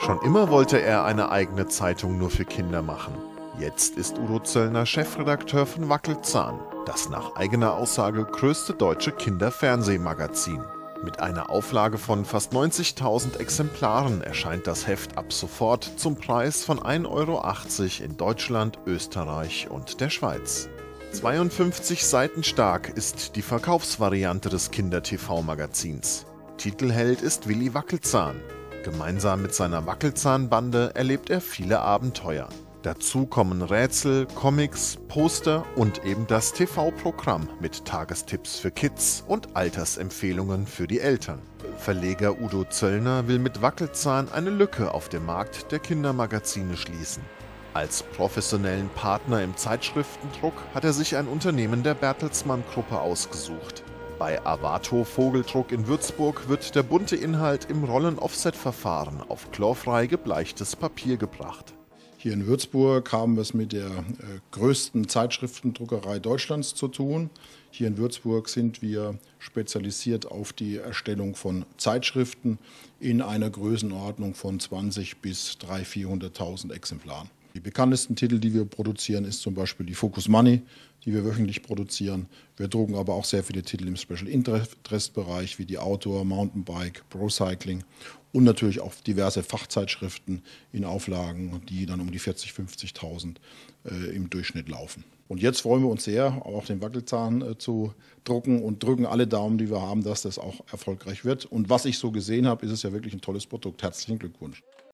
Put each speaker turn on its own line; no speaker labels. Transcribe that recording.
Schon immer wollte er eine eigene Zeitung nur für Kinder machen. Jetzt ist Udo Zöllner Chefredakteur von Wackelzahn, das nach eigener Aussage größte deutsche Kinderfernsehmagazin. Mit einer Auflage von fast 90.000 Exemplaren erscheint das Heft ab sofort zum Preis von 1,80 € in Deutschland, Österreich und der Schweiz. 52 Seiten stark ist die Verkaufsvariante des Kinder-TV-Magazins. Titelheld ist Willi Wackelzahn. Gemeinsam mit seiner Wackelzahnbande erlebt er viele Abenteuer. Dazu kommen Rätsel, Comics, Poster und eben das TV-Programm mit Tagestipps für Kids und Altersempfehlungen für die Eltern. Verleger Udo Zöllner will mit Wackelzahn eine Lücke auf dem Markt der Kindermagazine schließen. Als professionellen Partner im Zeitschriftendruck hat er sich ein Unternehmen der Bertelsmann-Gruppe ausgesucht. Bei Avato Vogeldruck in Würzburg wird der bunte Inhalt im Rollen-Offset-Verfahren auf chlorfrei gebleichtes Papier gebracht.
Hier in Würzburg haben wir es mit der größten Zeitschriftendruckerei Deutschlands zu tun. Hier in Würzburg sind wir spezialisiert auf die Erstellung von Zeitschriften in einer Größenordnung von 20.000 bis 300.000 Exemplaren. Die bekanntesten Titel, die wir produzieren, ist zum Beispiel die Focus Money, die wir wöchentlich produzieren. Wir drucken aber auch sehr viele Titel im Special Interest Bereich wie die Outdoor, Mountainbike, Pro Cycling und natürlich auch diverse Fachzeitschriften in Auflagen, die dann um die 40.000, 50.000 im Durchschnitt laufen. Und jetzt freuen wir uns sehr, auch den Wackelzahn zu drucken und drücken alle Daumen, die wir haben, dass das auch erfolgreich wird. Und was ich so gesehen habe, ist es ja wirklich ein tolles Produkt. Herzlichen Glückwunsch.